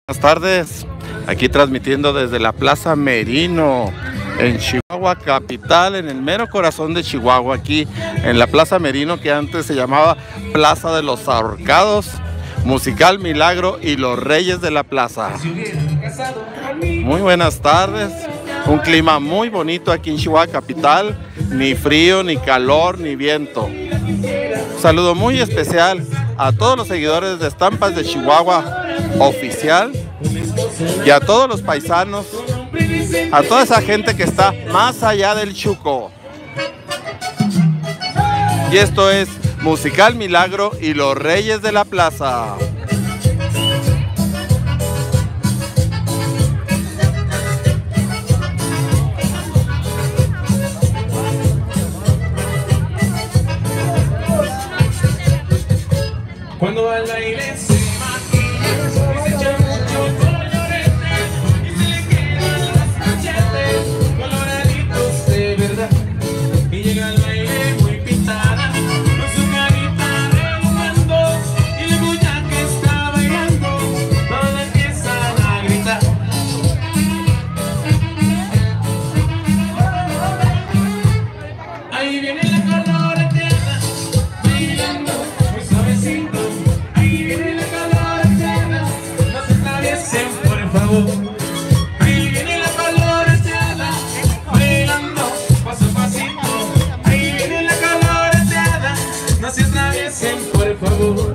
Buenas tardes, aquí transmitiendo desde la Plaza Merino en Chihuahua capital, en el mero corazón de Chihuahua, aquí en la Plaza Merino, que antes se llamaba Plaza de los Ahorcados, Musical Milagro y los Reyes de la Plaza. Muy buenas tardes, un clima muy bonito aquí en Chihuahua capital, ni frío, ni calor, ni viento. Un saludo muy especial a todos los seguidores de Estampas de Chihuahua Oficial y a todos los paisanos, a toda esa gente que está más allá del Chuco. Y esto es Musical Milagro y los Reyes de la Plaza. Cuando va al baile se maquilla y se echa mucho colorete y se le quedan los cachetes coloraditos de verdad. Y llega al baile muy pintada con su carita remando y luego ya que está bailando todos empiezan a gritar. Ahí viene la coloreteada bailando muy suavecito. Ahí viene la coloreteada, bailando paso a pasito. Ahí viene la coloreteada, no se atraviesen por favor.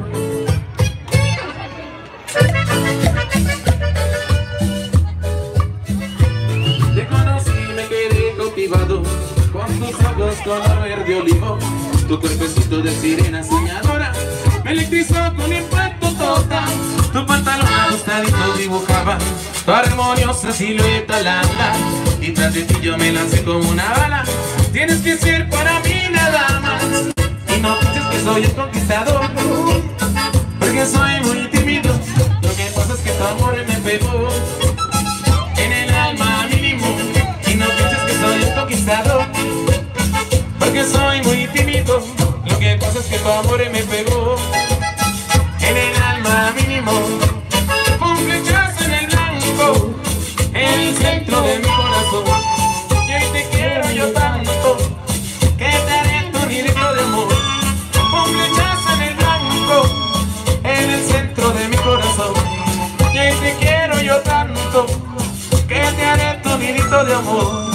Te conocí y me quedé cautivado con tus ojos color verde olivo, tu cuerpecito de sirena soñadora me electrizó con impacto total. Tu pantalón ajustadito dibujaba tu armoniosa silueta al andar, y tras de ti yo me lancé como una bala. Tienes que ser para mí nada más, y no pienses que soy el conquistador, porque soy muy tímido. Lo que pasa es que tu amor me pegó en el alma mínimo, y no pienses que soy el conquistador, porque soy muy tímido. Lo que pasa es que tu amor me pegó en el alma mínimo. Un flechazo en el blanco, en el centro de mi corazón. Y hoy te quiero yo tanto, que te haré tu grito de amor. Un flechazo en el blanco, en el centro de mi corazón. Y hoy te quiero yo tanto, que te haré tu grito de amor.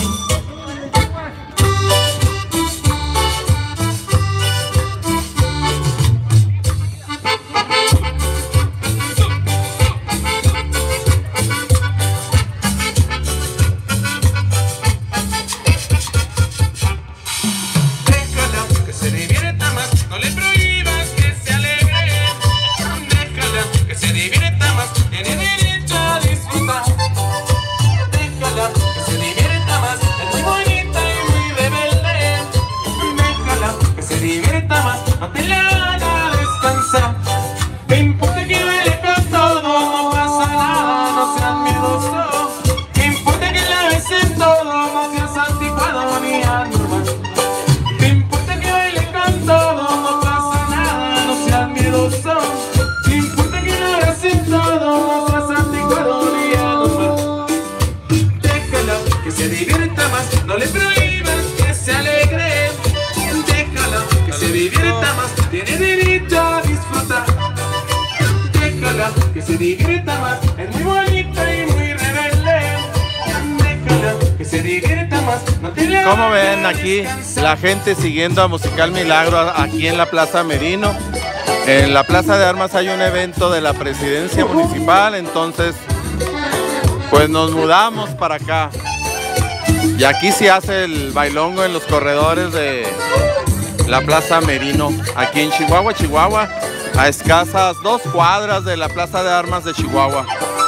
No te la haga descansar. No importa que baile con todo, no pasa nada, no seas miedoso. No importa que la beses todo, no seas anticuado ni anormal. No importa que baile con todo, no pasa nada, no seas miedoso. No importa que la beses todo, no seas anticuado ni anormal. Déjala que se divierta más, no le prohíbas que se alegre. Déjala que se divierta más, tiene derecho a disfrutar. Déjala que se divierta más, es muy bonita y muy rebelde. Déjala que se divierta más, no te la Como ven aquí, la gente siguiendo a Musical Milagro aquí en la Plaza Merino. En la Plaza de Armas hay un evento de la Presidencia Municipal, entonces pues nos mudamos para acá. Y aquí se hace el bailongo en los corredores de la Plaza Merino, aquí en Chihuahua, Chihuahua, a escasas 2 cuadras de la Plaza de Armas de Chihuahua.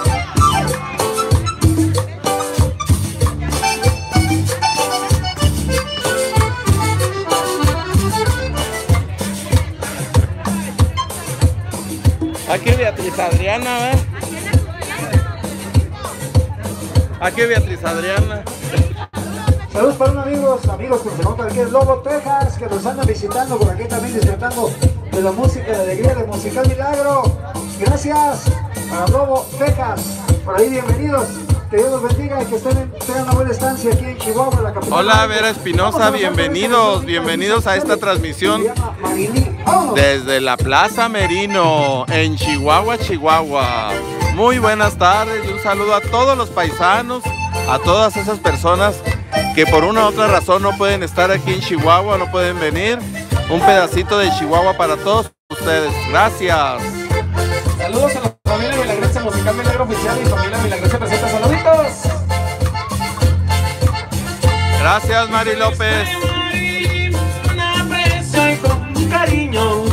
Aquí Beatriz Adriana, ¿eh? Aquí Beatriz Adriana. Saludos para unos amigos que se montan aquí en Lobo, Texas, que nos andan visitando por aquí también disfrutando de la música, la alegría de Musical Milagro. Gracias para Lobo, Texas. por ahí bienvenidos. Que Dios los bendiga y que tengan una buena estancia aquí en Chihuahua, la capital. Hola Vera Espinosa, bienvenidos a esta transmisión desde la Plaza Merino en Chihuahua, Chihuahua. Muy buenas tardes y un saludo a todos los paisanos, a todas esas personas que por una u otra razón no pueden estar aquí en Chihuahua, no pueden venir. Un pedacito de Chihuahua para todos ustedes. Gracias. Saludos a la familia Milagrosa Musical Milagro Oficial y familia Milagrosa presenta saluditos. Gracias, Mari López. Un aprecio y con cariño.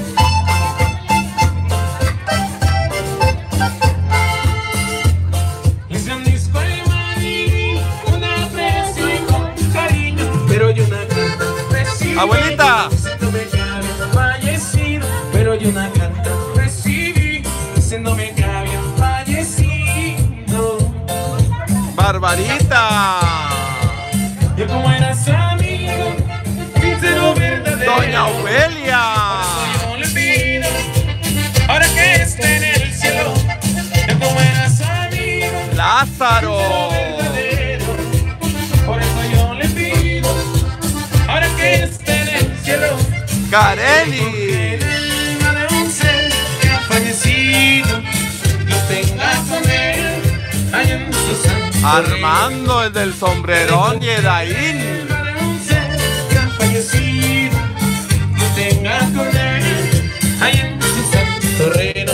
Hice un disco de Mari, un aprecio y con cariño. Pero yo una carta recibí. Abuelita. Diciéndome que había fallecido. Pero yo una carta recibí. Diciéndome que había fallecido. Barbarita. Yo como era su amigo, sincero, verdadero. Doña Ofelia. Por eso yo le pido, ahora que esté en el cielo. Yo como era su amigo, Lázaro. sincero, verdadero. Por eso yo le pido, ahora que esté en el cielo. Careli. Que en el alma de un ser que ha fallecido, yo tenga con él allá en su santo. Armando, el del sombrerón, Yedaín. Que ha fallecido, yo tenga con él allá en su santo reino.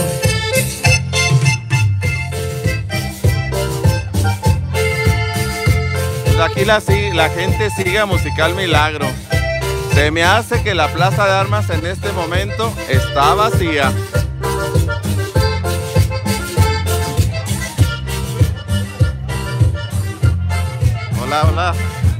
Pues aquí la gente sigue a Musical Milagro. Se me hace que la Plaza de Armas en este momento está vacía. Hola, hola.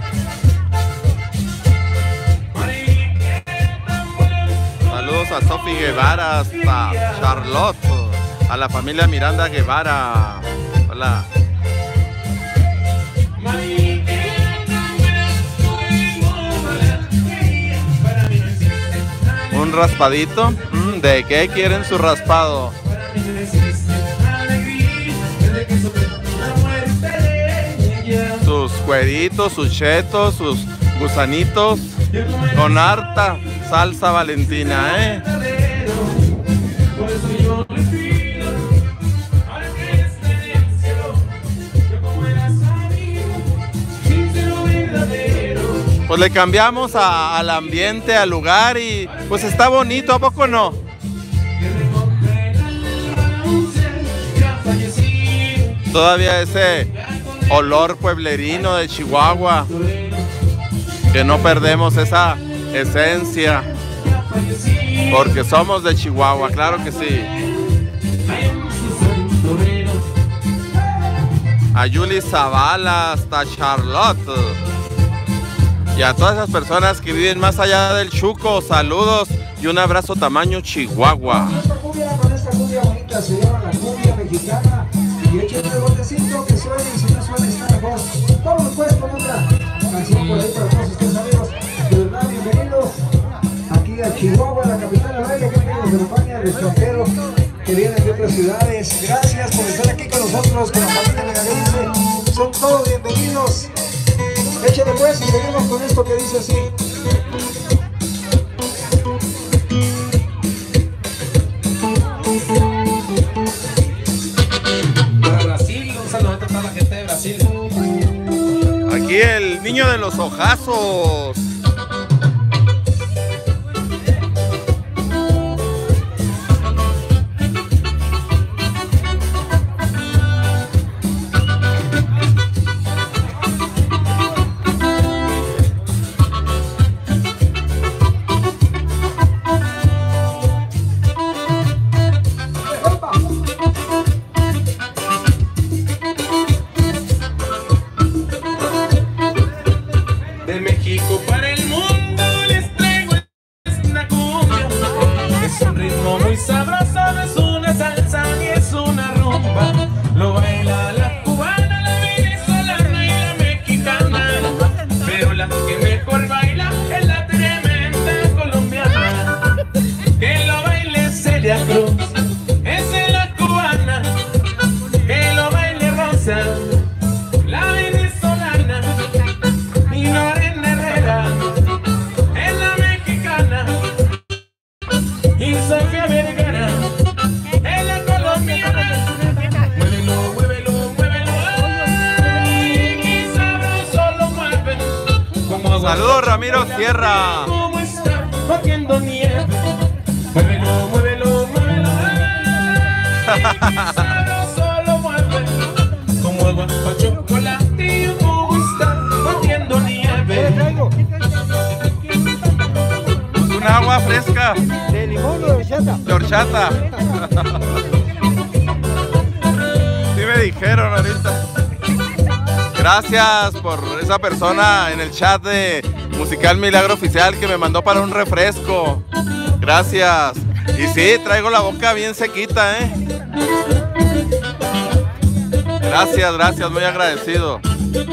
Saludos a Sofi Guevara, hasta Charlotte, a la familia Miranda Guevara. Hola. ¿Un raspadito? ¿De qué quieren su raspado? Sus cueritos, sus chetos, sus gusanitos, con harta salsa valentina, ¿eh? Pues le cambiamos al ambiente, al lugar y pues está bonito, ¿a poco no? Todavía ese olor pueblerino de Chihuahua, que no perdemos esa esencia, porque somos de Chihuahua, claro que sí. A Yuli Zavala, hasta Charlotte, y a todas esas personas que viven más allá del Chuco, saludos y un abrazo tamaño Chihuahua. Con esta cumbia bonita se llama la cumbia mexicana. Y échenle el botecito que suene y si no suena está mejor. Vámonos pues con otra canción por ahí para todos ustedes amigos. De verdad, bienvenidos aquí a Chihuahua, la capital del aire, que vienen de España, del extranjero, que vienen de otras ciudades. Gracias por estar aquí con nosotros, con la familia Megalice. Son todos bienvenidos. Échenle pues y seguimos con esto que dice así. Aquí el niño de los ojazos. De México para el mundo les traigo esta cumbia. Es un ritmo muy sabroso, no es una salsa ni es una rumba. Lo baila la cubana, la venezolana y la mexicana. Pero la que mejor baila es la tremenda colombiana. Que lo baile Celia Cruz, esa es la cubana. Que lo baile Sofía Vergara, en la colombiana. Muévelo, muévelo, muévelo, ay, qué sabroso lo mueve. Saludos, Ramiro Sierra. ¿Cómo está batiendo nieve? Muévelo, muévelo, muévelo, ay, qué sabroso lo mueve. Como agua pa' chocolate, ¿cómo está batiendo nieve? Un agua fresca. ¿De limón o de horchata? De horchata. Sí me dijeron ahorita. Gracias por esa persona en el chat de Musical Milagro Oficial que me mandó para un refresco. Gracias. Y sí, traigo la boca bien sequita, ¿eh? Gracias, gracias, muy agradecido.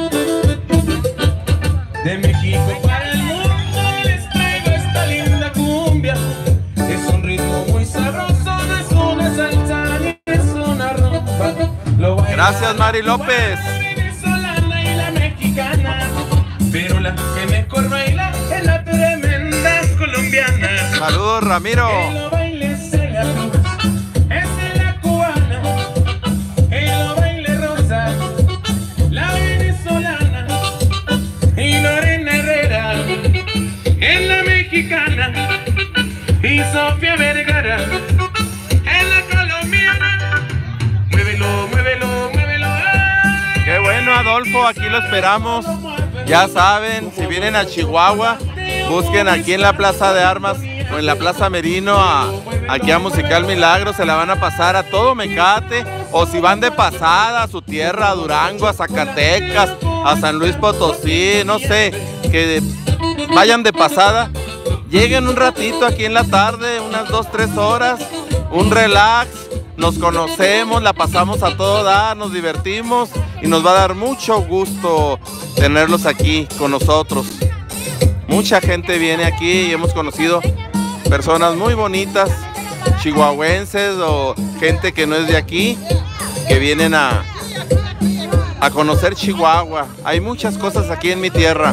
De México para el mundo les traigo esta linda cumbia. Es un ritmo muy sabroso, no es una salsa ni es una rumba. Gracias, Mari López. La venezolana y la mexicana, pero la que mejor baila es la tremenda colombiana. Saludos, Ramiro. Que lo baile Celia Cruz, es de la cubana. Que lo baile Rosa, la venezolana. Y Lorena Herrera, en la mexicana. Y Sofía Vergara, en la colombiana. Muévelo, muévelo, muévelo. Ay, Qué bueno, Adolfo, aquí lo esperamos. Ya saben, si vienen a Chihuahua, busquen aquí en la Plaza de Armas o en la Plaza Merino aquí a Musical Milagro. Se la van a pasar a todo Mecate, o si van de pasada a su tierra, a Durango, a Zacatecas, a San Luis Potosí, no sé, que vayan de pasada, lleguen un ratito aquí en la tarde, unas 2-3 horas, un relax, nos conocemos, la pasamos a todo dar, nos divertimos y nos va a dar mucho gusto tenerlos aquí con nosotros. Mucha gente viene aquí y hemos conocido personas muy bonitas, chihuahuenses o gente que no es de aquí, que vienen a conocer Chihuahua. Hay muchas cosas aquí en mi tierra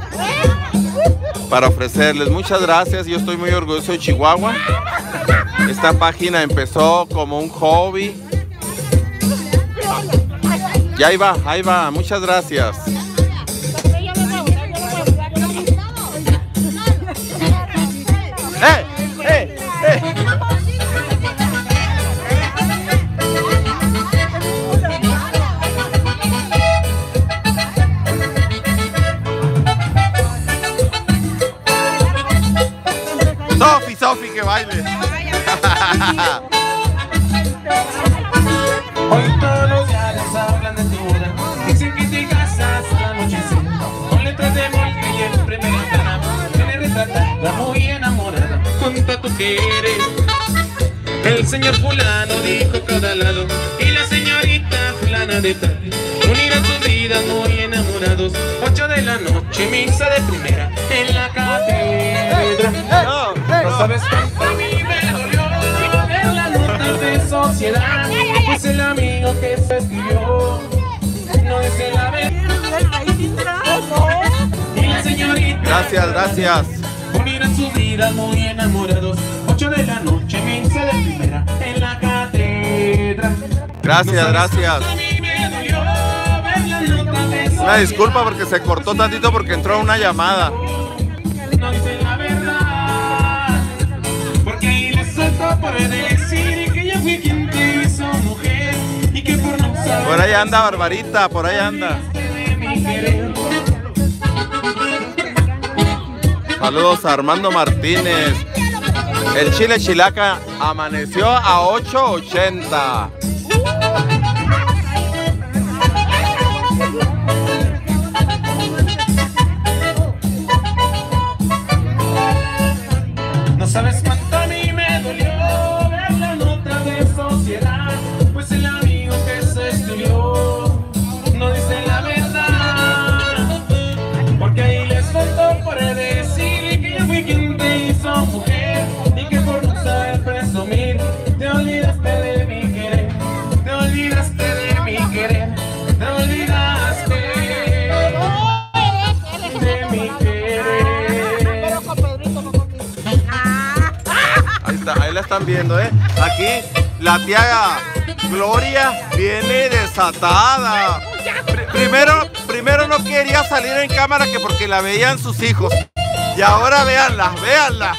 para ofrecerles. Muchas gracias, yo estoy muy orgulloso de Chihuahua. Esta página empezó como un hobby. Ya ahí va, muchas gracias. Sofi, que baile. hoy todos los diarios hablan de tu boda. Dicen que te casas al anochecer con letras de molde y el primer entrada me retrata la muy enamorada. Cuenta tú que eres el señor fulano, dijo cada lado, y la señorita fulana de tal. Unirán sus vidas muy enamorados. 8 de la noche, misa de primera en la catedral. No sabes cuánto a mí me dolió ver las notas de sociedad, pues el amigo que se escribió no dice la verdad. Y la señorita, Gracias. unirán sus vidas muy enamorados. 8 de la noche, misa de primera en la catedral. Gracias. A mí me dolió ver las notas de sociedad. Una disculpa porque se cortó tantito porque entró una llamada. No dice la verdad, porque ahí le suelto por decir que yo fui quien te hizo mujer y que por no saber. Por ahí anda Barbarita, por ahí anda. de mi querer. Saludos a Armando Martínez. El chile chilaca amaneció a 8.80. No sabes cuánto a mí me dolió ver la nota de sociedad, pues el amigo que se escribió no dice la verdad, porque ahí les faltó por decir que yo fui quien te hizo mujer y que por no saber presumir te olvidaste de mi querer. la están viendo, ¿eh? Aquí la tía Gloria viene desatada. Primero no quería salir en cámara que porque la veían sus hijos. Y ahora véanla, véanla.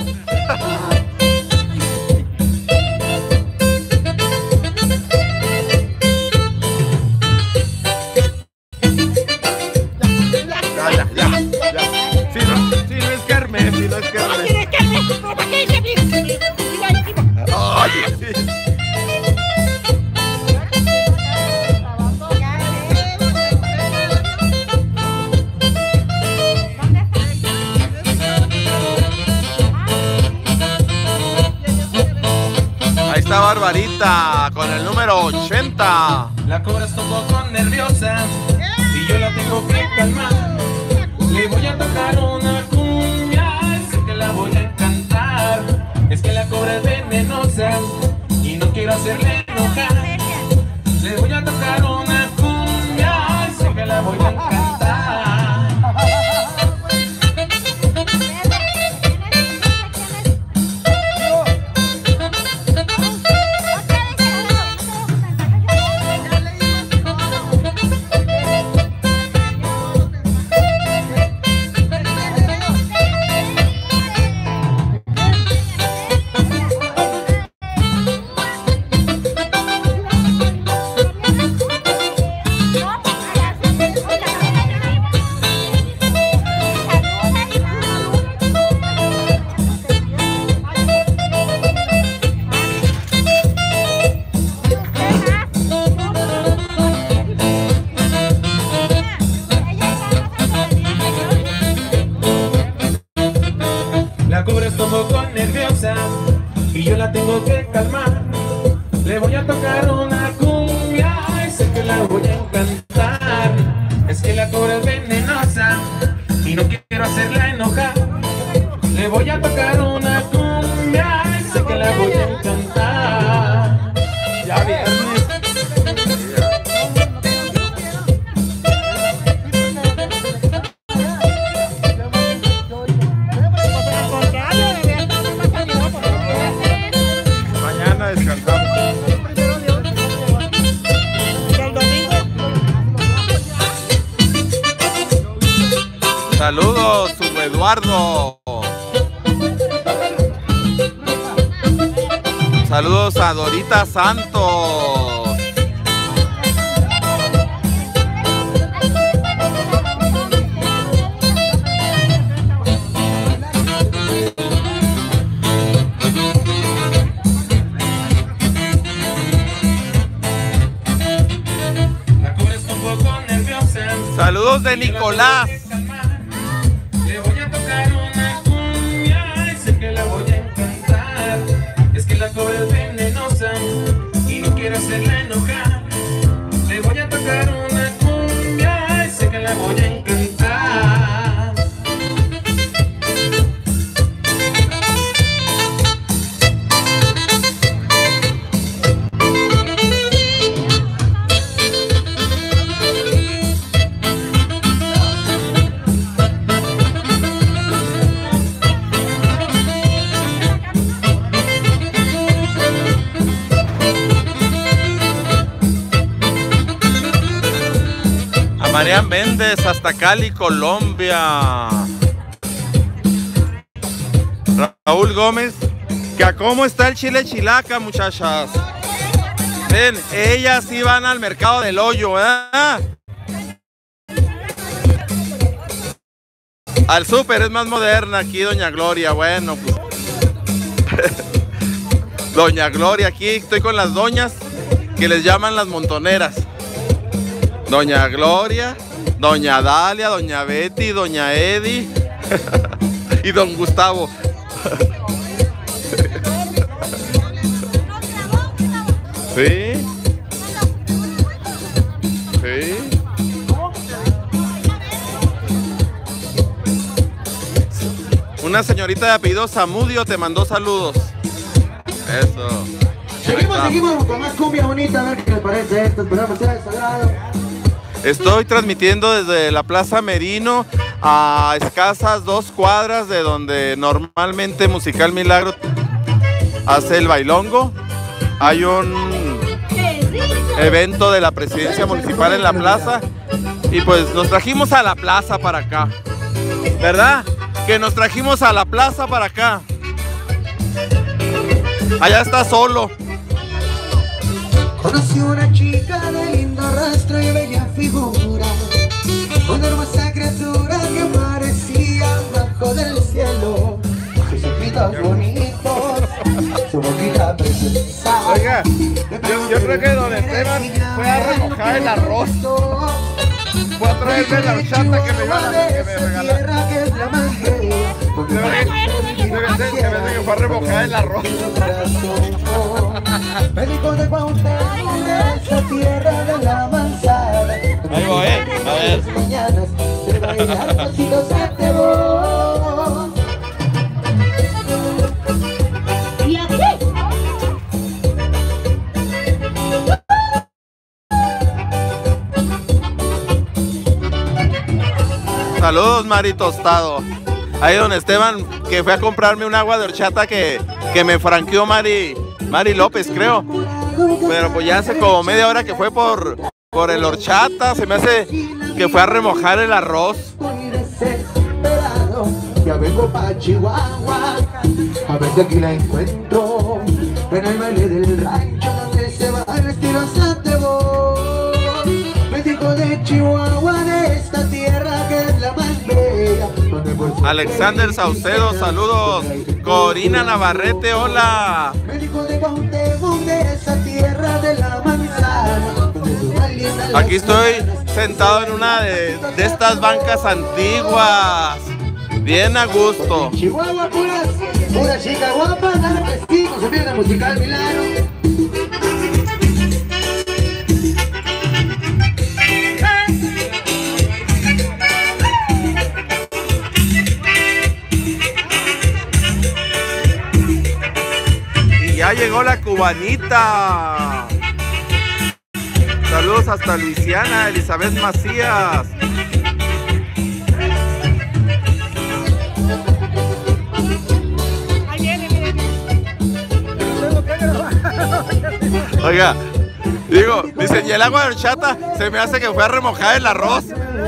Ya. Si no es Kermés, si no es Kermés. Ay, sí. Ahí está Barbarita con el número 80. La cobra está un poco nerviosa y yo la tengo que calmar. Le voy a tocar una cumbia, sé que la voy a encantar. Es que la cobra es venenosa y no quiero hacerle enojar. Le voy a tocar una cumbia, sé que la voy a encantar. La cobra está un poco nerviosa y yo la tengo que calmar. Le voy a tocar una cumbia y sé que la voy a encantar. Es que la cobra es venenosa y no quiero hacerla enojar. Le voy a tocar una cumbia y sé que la voy a encantar. Ya viernes. Saludos, su Eduardo. Saludos a Dorita Santos. La cobra está un poco nerviosa. Saludos de Nicolás. Le voy a tocar una cumbia y sé que la voy a encantar. Es que la cobra es venenosa y no quiero hacerla enojar. Le voy a tocar una cumbia y sé que la voy a encantar. María Méndez hasta Cali, Colombia. Raúl Gómez, que a cómo está el chile chilaca, muchachas. Ven, ellas sí van al mercado del hoyo, ¿eh? Al súper es más moderna aquí, doña Gloria. Bueno, pues. Doña Gloria, aquí estoy con las doñas que les llaman las montoneras. Doña Gloria, doña Dalia, doña Betty, doña Eddie y don Gustavo. Sí. Sí. Una señorita de apellido Zamudio te mandó saludos. Eso. Seguimos con más cumbia bonita, a ver qué les parece esto. Esperamos que sea de sagrado. Estoy transmitiendo desde la Plaza Merino a escasas 2 cuadras de donde normalmente Musical Milagro hace el bailongo. Hay un evento de la presidencia municipal en la plaza y pues nos trajimos a la plaza para acá, ¿verdad? Que nos trajimos a la plaza para acá. Allá está solo. Conocí una chica de lindo rostro y bella figura, una hermosa criatura que parecía bajo del cielo. Sus ojitos bonitos, su boquita preciosa. Oiga, yo creo que don Esteban fue a remojar el arroz. Fue a traerme la horchata que me regalaron. Se me que fue a remojar el arroz. Médico de Cuauhtémoc, de esa tierra de la manzana. Ahí voy, a ver. Mañanas de bailar pasitos a te voy. ¿Y aquí? Saludos, Mari Tostado. Ahí don Esteban, que fue a comprarme un agua de horchata que me franqueó Mari López, creo. Pero pues ya hace como media hora que fue por el horchata. Se me hace que fue a remojar el arroz. Estoy desesperado, ya vengo pa' Chihuahua, a ver si aquí la encuentro, en el baile del rancho donde se va el estilo Satebo. Médico de Chihuahua, de esta tierra que es la más bella, donde por su Alexander Saucedo, saludos. Corina Navarrete, hola. Médico de Cuauhtémoc, de esa tierra de la manzana, donde sus alientas las Aquí estoy mañanas sentado en una de estas bancas antiguas. Bien a gusto. Chihuahua, pura chica guapa, nada que sí, con su pierna musical milagro. Y ya llegó la cubanita. Saludos hasta Luisiana, Elizabeth Macías. Oiga, dice, y el agua de horchata se me hace que fue a remojar el arroz.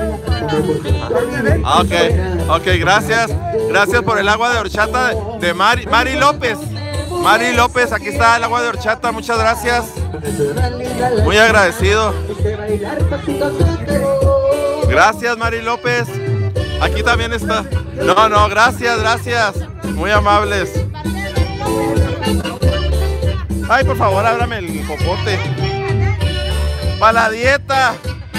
Ah, ok, gracias. Gracias por el agua de horchata de Mari López. Mari López, aquí está el agua de horchata, muchas gracias. Muy agradecido. Gracias, Mari López. Aquí también está. No, gracias. Muy amables. Ay, por favor, ábrame el popote. ¡Para la dieta!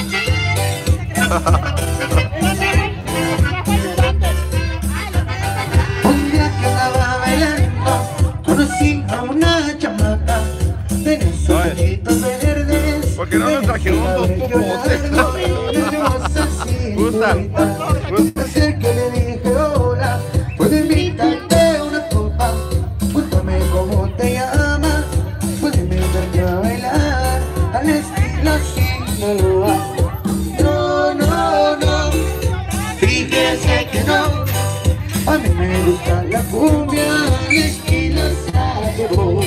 Un día que andaba bailando, conocí a una chamaca de esos ojitos verdes. ¿Por qué no nos trajeron dos popotes? Gusta. Puede ser que le dije hola, puedo invitarte una copa, cuéntame cómo te llamas, puedes invitarte a bailar al estilo Sinaloa. No, fíjese que no, a mí me gusta la cumbia al estilo Satebo.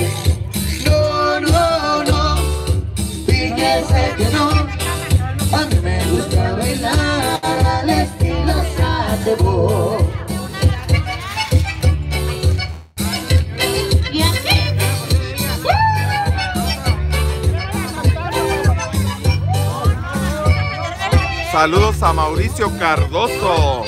No, fíjese que no, a mí me gusta bailar al estilo Satebo. ¿Y aquí? Saludos a Mauricio Cardoso.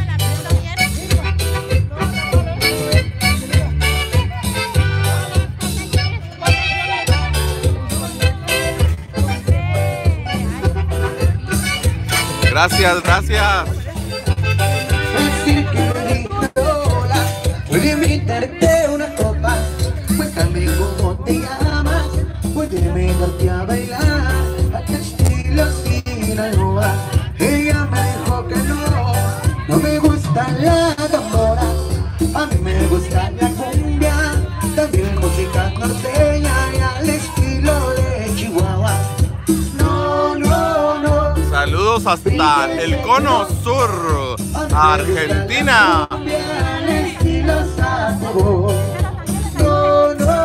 Gracias. Decir que me dije hola, puedo invitarte una copa, cuéntame cómo te llamas, puedo invitarte a bailar al estilo Sinaloa. Ella me dijo que no me gusta la tambora, a mí me gusta la cumbia, también música norteña y al estilo de Chihuahua. No. Saludos hasta el Cono Sur, Argentina. No,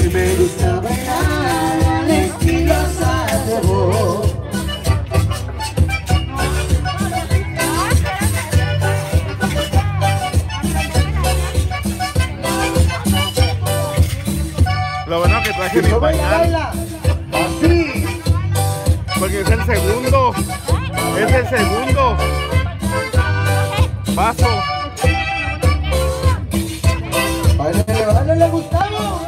mí me gusta bailar al estilo Saltebo. Lo bueno que traje mi Baila, pañal, baila. Así. porque es el segundo paso. Bailale, bailale, Gustavo.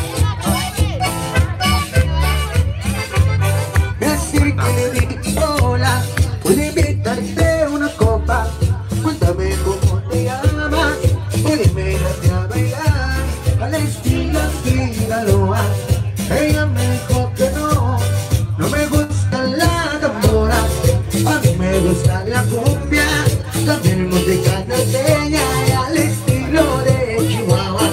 Me acerqué y le dije hola, puedo invitarte una copa. Cuéntame cómo te llamas, puedes mirarte a bailar al estilo Sinaloa. Ella me dijo que no me gusta la tambora. A mí me gusta la cumbia, también música norteña y al estilo de Chihuahua.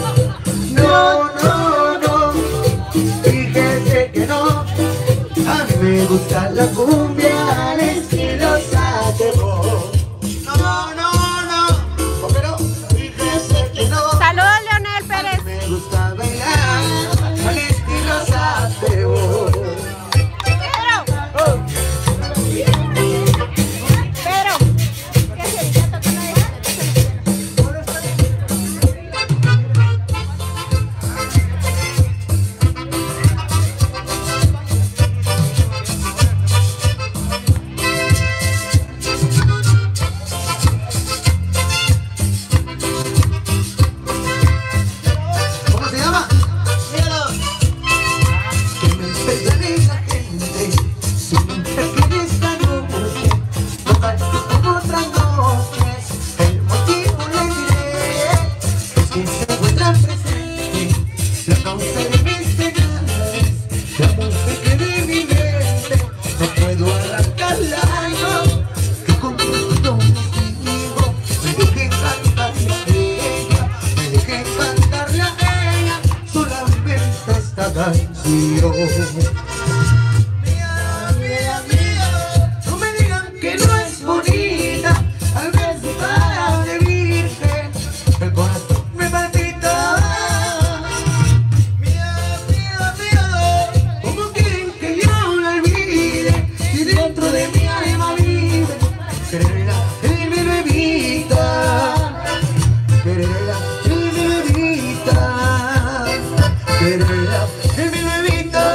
No, fíjese que no. A mí me gusta la cumbia al estilo Saltebo. No, pero fíjese que no. Saludos, Leonel Pérez. Me gusta bailar al estilo Saltebo. Pero, ¿qué se dice? ¿Cómo se llama? Míralo. Que me pertenece la gente, siempre que esta noche no falta como otras noches. El motivo le diré es que se encuentra presente la causa de mis penas, la música de mi mente. No puedo arrancarla, no, que conmigo me dejé cantarle a ella, me dejé cantarle a ella solamente esta canción. Mía, no me digan que no es bonita, al ver su cara de virgen, el corazón me palpita. Mía, ¿cómo quieren que yo la olvide? Si dentro de mi alma vive, quererla en mi bebita, quererla en mi bebita, quererla en mi bebita.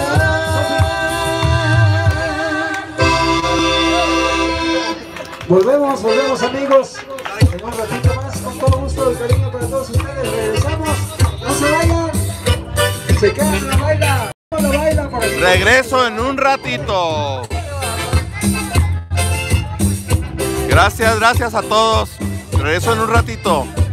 Volvemos amigos, en un ratito más, con todo gusto y cariño para todos ustedes, regresamos, no se vayan, se quedan en la baila, para que... Regreso en un ratito. Gracias a todos. Regreso en un ratito.